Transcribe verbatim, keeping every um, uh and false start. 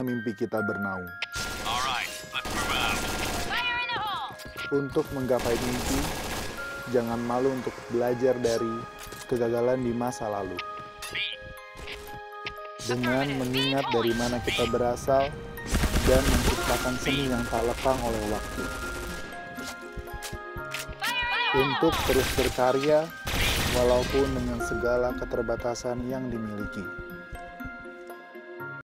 mimpi kita bernaung. Alright, let's move out. Fire in the hole! Untuk menggapai mimpi, jangan malu untuk belajar dari kegagalan di masa lalu. Dengan mengingat dari mana kita berasal dan menciptakan seni yang tak lekang oleh waktu. Untuk terus berkarya, walaupun dengan segala keterbatasan yang dimiliki.